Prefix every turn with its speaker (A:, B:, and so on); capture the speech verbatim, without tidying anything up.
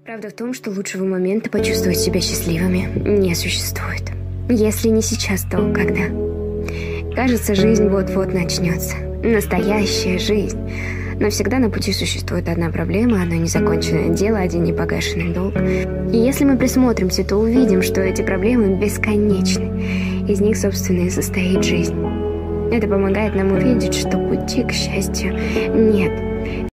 A: Правда в том, что лучшего момента почувствовать себя счастливыми не существует. Если не сейчас, то когда? Кажется, жизнь вот-вот начнется. Настоящая жизнь. Но всегда на пути существует одна проблема, одно незаконченное дело, один непогашенный долг. И если мы присмотримся, то увидим, что эти проблемы бесконечны. Из них, собственно, и состоит жизнь. Это помогает нам увидеть, что пути к счастью нет.